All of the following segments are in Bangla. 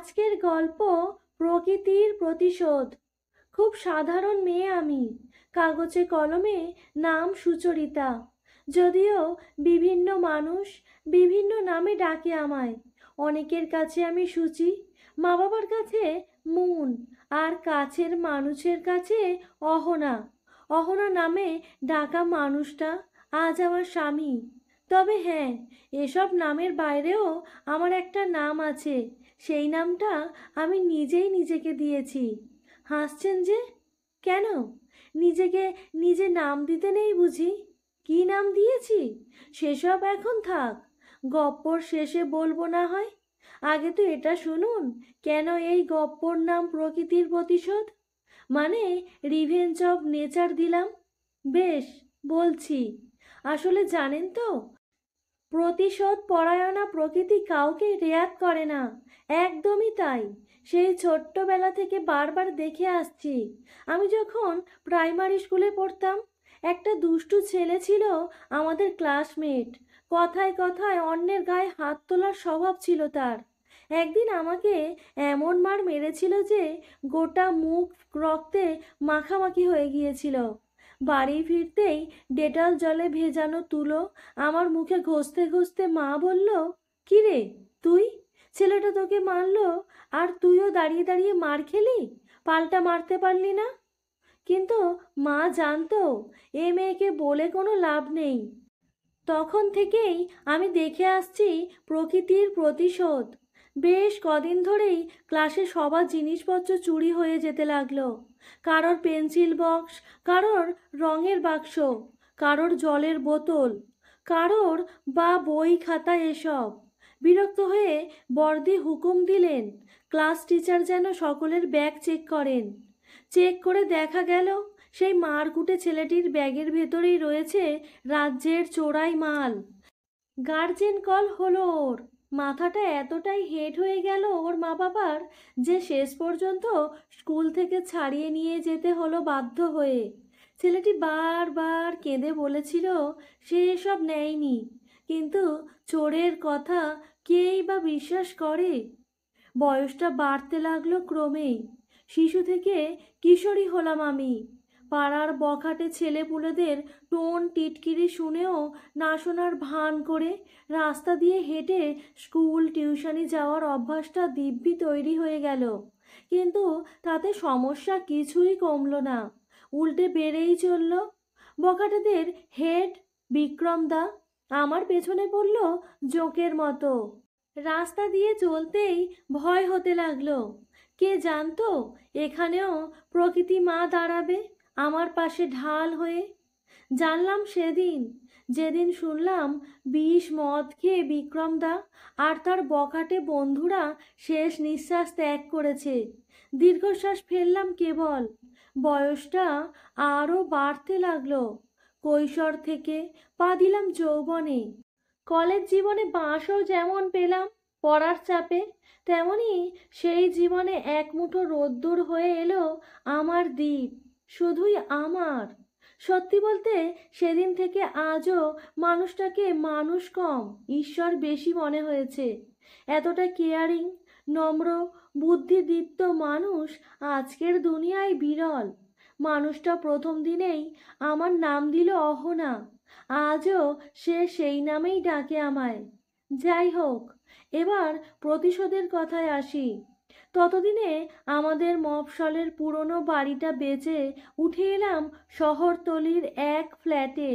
আজকের গল্প প্রকৃতির প্রতিশোধ। খুব সাধারণ মেয়ে আমি, কাগজে কলমে নাম সুচরিতা। যদিও বিভিন্ন মানুষ বিভিন্ন নামে ডাকে আমায়। অনেকের কাছে আমি সুচি, মা বাবার কাছে মুন, আর কাছের মানুষের কাছে অহনা। অহনা নামে ডাকা মানুষটা আজ আমার স্বামী। তবে হ্যাঁ, এসব নামের বাইরেও আমার একটা নাম আছে। সেই নামটা আমি নিজেই নিজেকে দিয়েছি। হাসছেন যে কেন? নিজেকে নিজে নাম দিতে নেই বুঝি? কি নাম দিয়েছি সেসব এখন থাক, গপ্পর শেষে বলবো না হয়। আগে তো এটা শুনুন, কেন এই গপ্পর নাম প্রকৃতির প্রতিশোধ, মানে রিভেঞ্জ অফ নেচার দিলাম। বেশ, বলছি। আসলে জানেন তো, প্রতিশোধ পরায়ণা প্রকৃতি কাউকে রেয়াত করে না। একদমই তাই। সেই ছোট্টবেলা থেকে বারবার দেখে আসছি। আমি যখন প্রাইমারি স্কুলে পড়তাম, একটা দুষ্টু ছেলে ছিল আমাদের ক্লাসমেট। কথায় কথায় অন্যের গায়ে হাত তোলার স্বভাব ছিল তার। একদিন আমাকে এমন মার মেরেছিল যে গোটা মুখ রক্তে মাখামাখি হয়ে গিয়েছিল। বাড়ি ফিরতেই ডেটল জলে ভেজানো তুলো আমার মুখে ঘষতে ঘষতে মা বলল, কি রে তুই, ছেলেটা তোকে মারলো আর তুইও দাঁড়িয়ে দাঁড়িয়ে মার খেলি, পাল্টা মারতে পারলি না? কিন্তু মা জানতো এ মেয়েকে বলে কোনো লাভ নেই। তখন থেকেই আমি দেখে আসছি প্রকৃতির প্রতিশোধ। বেশ কদিন ধরেই ক্লাসে সবার জিনিসপত্র চুরি হয়ে যেতে লাগলো। কারোর পেন্সিল বক্স, কারোর রঙের বাক্স, কারোর জলের বোতল, কারোর বা বই খাতা এসব। বিরক্ত হয়ে বড়দি হুকুম দিলেন ক্লাস টিচার যেন সকলের ব্যাগ চেক করেন। চেক করে দেখা গেল সেই মারকুটে ছেলেটির ব্যাগের ভেতরেই রয়েছে রাজ্যের চোরাই মাল। গার্জেন কল হলো ওর। মাথাটা এতটাই হেট হয়ে গেল ওর মা বাবার যে শেষ পর্যন্ত স্কুল থেকে ছাড়িয়ে নিয়ে যেতে হলো বাধ্য হয়ে। ছেলেটি বারবার কেঁদে বলেছিল সে এসব নেয়নি, কিন্তু চোরের কথা কেই বা বিশ্বাস করে। বয়সটা বাড়তে লাগলো ক্রমেই। শিশু থেকে কিশোরী হলাম আমি। পাড়ার বখাটে ছেলেপুলেদের টোন টিটকিরি শুনেও না শোনার ভান করে রাস্তা দিয়ে হেঁটে স্কুল টিউশনি যাওয়ার অভ্যাসটা দিব্যি তৈরি হয়ে গেল। কিন্তু তাতে সমস্যা কিছুই কমলো না, উল্টে বেড়েই চলল। বখাটেদের হেড বিক্রম দা আমার পেছনে পড়ল জোঁকের মতো। রাস্তা দিয়ে চলতেই ভয় হতে লাগলো। কে জানতো এখানেও প্রকৃতি মা দাঁড়াবে আমার পাশে ঢাল হয়ে। জানলাম সেদিন, যেদিন শুনলাম বিষ মদ খেয়ে বিক্রমদা আর তার বখাটে বন্ধুরা শেষ নিঃশ্বাস ত্যাগ করেছে। দীর্ঘশ্বাস ফেললাম কেবল। বয়সটা আরও বাড়তে লাগলো। কৈশোর থেকে পা দিলাম যৌবনে। কলেজ জীবনে বাঁশও যেমন পেলাম পড়ার চাপে, তেমনি সেই জীবনে এক মুঠো রোদ্দুর হয়ে এলো আমার দ্বীপ, শুধুই আমার। সত্যি বলতে সেদিন থেকে আজও মানুষটাকে মানুষ কম ঈশ্বর বেশি মনে হয়েছে। এতটা কেয়ারিং, নম্র, বুদ্ধিদীপ্ত মানুষ আজকের দুনিয়ায় বিরল। মানুষটা প্রথম দিনেই আমার নাম দিল অহনা। আজও সে সেই নামেই ডাকে আমায়। যাই হোক, এবার প্রতিশোধের কথায় আসি। ততদিনে আমাদের মফস্বলের পুরনো বাড়িটা বেচে উঠে এলাম শহরতলির এক ফ্ল্যাটে।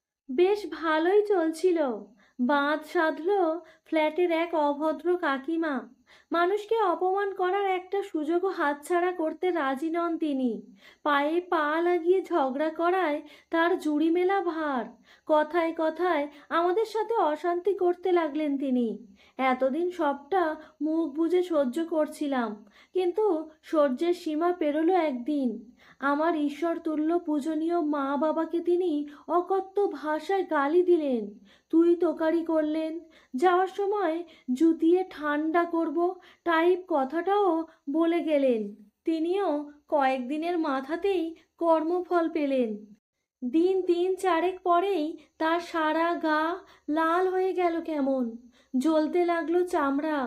বেশ ভালোই চলছিল। বাঁধ সাধল ফ্ল্যাটের এক অভদ্র কাকিমা। মানুষকে অপমান করার একটা সুযোগও হাতছাড়া করতে রাজি নন তিনি। পায়ে পা লাগিয়ে ঝগড়া করায় তার জুড়ি মেলা ভার। কথায় কথায় আমাদের সাথে অশান্তি করতে লাগলেন তিনি। এতদিন সবটা মুখ বুজে সহ্য করছিলাম, কিন্তু সহ্যের সীমা পেরোলো একদিন। আমার ঈশ্বর তুল্য পূজনীয় মা বাবাকে তিনি অকথ্য ভাষায় গালি দিলেন, তুই তোকারি করলেন। যাওয়ার সময় জুতিয়ে ঠান্ডা করব টাইপ কথাটাও বলে গেলেন। তিনিও কয়েকদিনের মাথাতেই কর্মফল পেলেন। দিন তিন চারেক পরেই তার সারা গা লাল হয়ে গেল, কেমন জ্বলতে লাগলো চামড়া।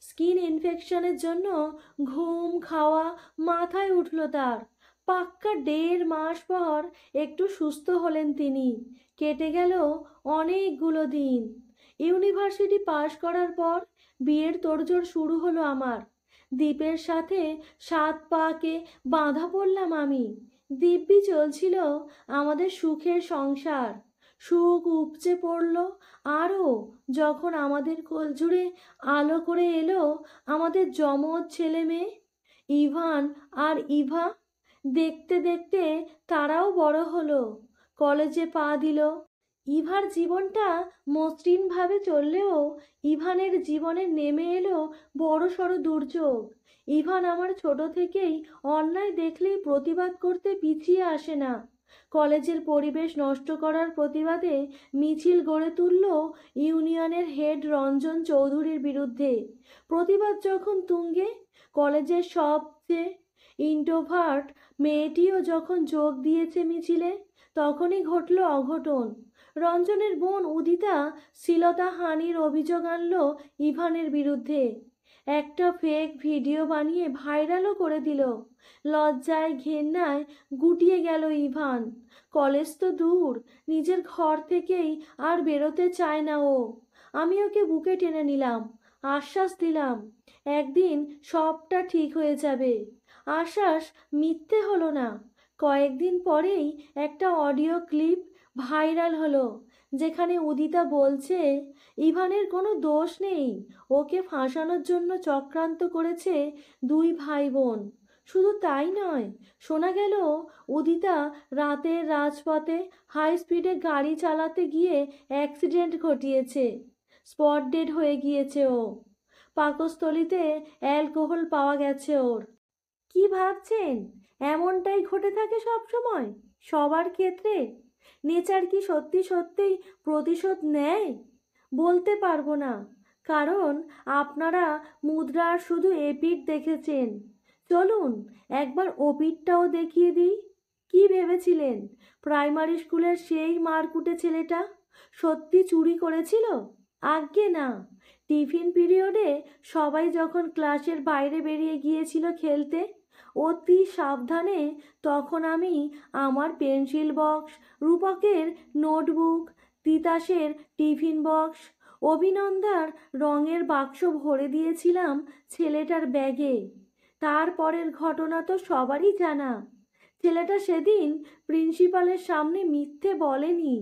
স্কিন ইনফেকশনের জন্য ঘুম খাওয়া মাথায় উঠল তার। পাক্কা 1.5 মাস পর একটু সুস্থ হলেন তিনি। কেটে গেল অনেকগুলো দিন। ইউনিভার্সিটি পাশ করার পর বিয়ের তোড়জোড় শুরু হলো আমার। দ্বীপের সাথে 7 পাকে বাঁধা পড়লাম আমি। দিব্যি চলছিল আমাদের সুখের সংসার। সুখ উপচে পড়ল আরও যখন আমাদের কোলজুড়ে আলো করে এলো আমাদের যমজ ছেলে মেয়ে ইভান আর ইভা। দেখতে দেখতে তারাও বড় হলো, কলেজে পা দিল। ইভার জীবনটা মসৃণভাবে চললেও ইভানের জীবনে নেমে এলো বড়সড় দুর্যোগ। ইভান আমার ছোট থেকেই অন্যায় দেখলেই প্রতিবাদ করতে পিছিয়ে আসে না। কলেজের পরিবেশ নষ্ট করার প্রতিবাদে মিছিল গড়ে তুলল ইউনিয়নের হেড রঞ্জন চৌধুরীর বিরুদ্ধে। প্রতিবাদ যখন তুঙ্গে, কলেজের সবচেয়ে ইন্ট্রোভার্ট মেয়েটিও যখন যোগ দিয়েছে মিছিলে, তখনই ঘটল অঘটন। রঞ্জনের বোন উদিতা শ্লীলতাহানির অভিযোগ আনল ইভানের বিরুদ্ধে। একটা ফেক ভিডিও বানিয়ে ভাইরালও করে দিল। লজ্জায় ঘেন্নায় গুটিয়ে গেল ইভান। কলেজ তো দূর, নিজের ঘর থেকেই আর বেরোতে চায় না ও। আমি ওকে বুকে টেনে নিলাম, আশ্বাস দিলাম একদিন সবটা ঠিক হয়ে যাবে। আশ্বাস মিথ্যে হলো না। কয়েকদিন পরেই একটা অডিও ক্লিপ ভাইরাল হলো, যেখানে উদিতা বলছে ইভানের কোনো দোষ নেই, ওকে ফাঁসানোর জন্য চক্রান্ত করেছে 2 ভাই বোন। শুধু তাই নয়, শোনা গেল উদিতা রাতের রাজপথে হাই স্পিডে গাড়ি চালাতে গিয়ে অ্যাক্সিডেন্ট ঘটিয়েছে। স্পট ডেড হয়ে গিয়েছে ও। পাকস্থলীতে অ্যালকোহল পাওয়া গেছে ওর। কি ভাবছেন এমনটাই ঘটে থাকে সব সময়, সবার ক্ষেত্রে? নেচার কি সত্যি সত্যিই প্রতিশোধ নেয়? বলতে পারবো না, কারণ আপনারা মুদ্রার শুধু এপিঠ দেখেছেন। চলুন একবার ওপিঠটাও দেখিয়ে দিই। কি ভেবেছিলেন প্রাইমারি স্কুলের সেই মারকুটে ছেলেটা সত্যি চুরি করেছিল? আজ্ঞে না। টিফিন পিরিয়ডে সবাই যখন ক্লাসের বাইরে বেরিয়ে গিয়েছিল খেলতে অতি সাবধানে, তখন আমি আমার পেন্সিল বক্স, রূপকের নোটবুক, তিতাসের টিফিন বক্স, অভিনন্দার রঙের বাক্স ভরে দিয়েছিলাম ছেলেটার ব্যাগে। তারপরের ঘটনা তো সবারই জানা। ছেলেটা সেদিন প্রিন্সিপালের সামনে মিথ্যে বলেনি।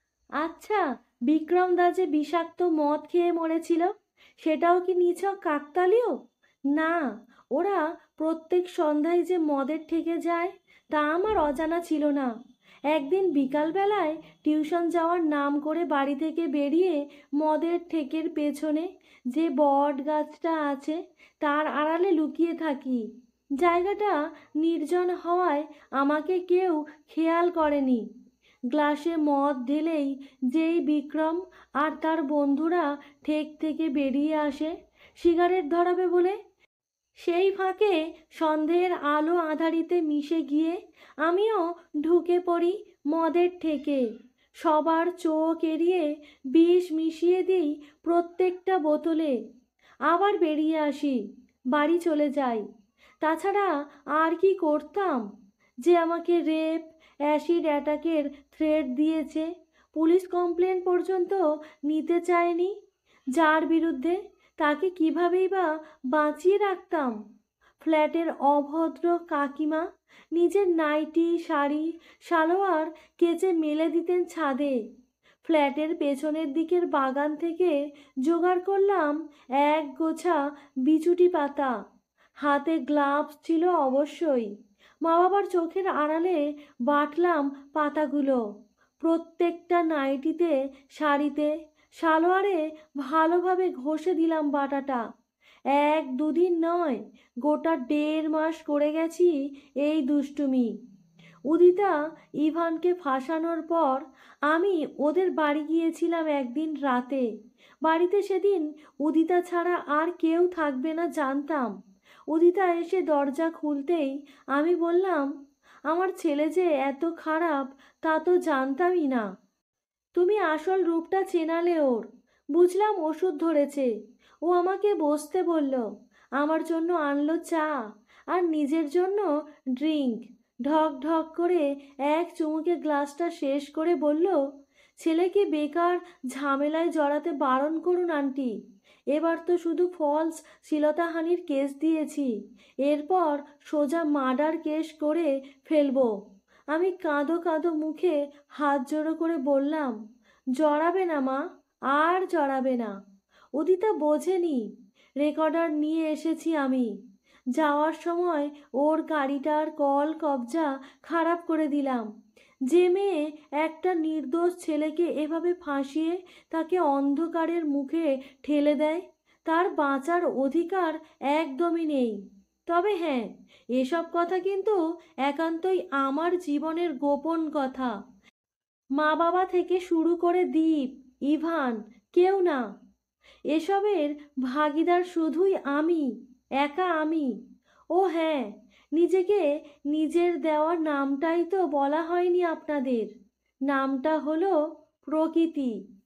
আচ্ছা, বিক্রম দা যে বিষাক্ত মদ খেয়ে মরেছিল, সেটাও কি নিছক কাকতালীয়? না, ওরা প্রত্যেক সন্ধ্যায় যে মদের ঠেকে যায় তা আমার অজানা ছিল না। একদিন বিকালবেলায় টিউশন যাওয়ার নাম করে বাড়ি থেকে বেরিয়ে মদের ঠেকের পেছনে যে বট গাছটা আছে তার আড়ালে লুকিয়ে থাকি। জায়গাটা নির্জন হওয়ায় আমাকে কেউ খেয়াল করেনি। গ্লাসে মদ ঢেলেই যেই বিক্রম আর তার বন্ধুরা ঠেক থেকে বেরিয়ে আসে সিগারেট ধরাবে বলে, সেই ফাঁকে সন্ধ্যের আলো আঁধারিতে মিশে গিয়ে আমিও ঢুকে পড়ি মদের ঠেকে। সবার চোখ এড়িয়ে বিষ মিশিয়ে দিই প্রত্যেকটা বোতলে। আবার বেরিয়ে আসি, বাড়ি চলে যাই। তাছাড়া আর কি করতাম? যে আমাকে রেপ, অ্যাসিড অ্যাটাকের থ্রেট দিয়েছে, পুলিশ কমপ্লেন পর্যন্ত নিতে চায়নি, যার বিরুদ্ধে, তাকে কিভাবেই বা বাঁচিয়ে রাখতাম? ফ্ল্যাটের অভদ্র কাকিমা নিজের নাইটি, শাড়ি, সালোয়ার কেচে মেলে দিতেন ছাদে। ফ্ল্যাটের পেছনের দিকের বাগান থেকে জোগাড় করলাম এক গোছা বিচুটি পাতা। হাতে গ্লাভস ছিল অবশ্যই। মা বাবার চোখের আড়ালে বাটলাম পাতাগুলো। প্রত্যেকটা নাইটিতে, শাড়িতে, সালোয়ারে ভালোভাবে ঘষে দিলাম বাটাটা। 1-2 দিন নয়, গোটা 1.5 মাস করে গেছি এই দুষ্টুমি। উদিতা ইভানকে ফাঁসানোর পর আমি ওদের বাড়ি গিয়েছিলাম একদিন রাতে। বাড়িতে সেদিন উদিতা ছাড়া আর কেউ থাকবে না জানতাম। উদিতা এসে দরজা খুলতেই আমি বললাম, আমার ছেলে যে এত খারাপ তা তো জানতামই না। তুমি আসল রূপটা চেনালে ওর। বুঝলাম ওষুধ ধরেছে। ও আমাকে বসতে বলল, আমার জন্য আনলো চা আর নিজের জন্য ড্রিঙ্ক। ঢক ঢক করে এক চুমুকে গ্লাসটা শেষ করে বলল, ছেলেকে বেকার ঝামেলায় জড়াতে বারণ করুন আন্টি। এবার তো শুধু ফলস শ্লীলতাহানির কেস দিয়েছি, এরপর সোজা মার্ডার কেস করে ফেলবো। আমি কাঁদো কাঁদো মুখে হাত জোড়ো করে বললাম, জড়াবে না মা, আর জড়াবে না। উদিতা বোঝেনি, রেকর্ডার নিয়ে এসেছি আমি। যাওয়ার সময় ওর গাড়িটার কল কবজা খারাপ করে দিলাম। যে মেয়ে একটা নির্দোষ ছেলেকে এভাবে ফাঁসিয়ে তাকে অন্ধকারের মুখে ঠেলে দেয়, তার বাঁচার অধিকার একদমই নেই। তবে হ্যাঁ, এসব কথা কিন্তু একান্তই আমার জীবনের গোপন কথা। মা বাবা থেকে শুরু করে দীপ, ইভান, কেউ না। এসবের ভাগীদার শুধুই আমি, একা আমি। ও হ্যাঁ, নিজেকে নিজের দেওয়া নামটাই তো বলা হয়নি আপনাদের। নামটা হলো প্রকৃতি।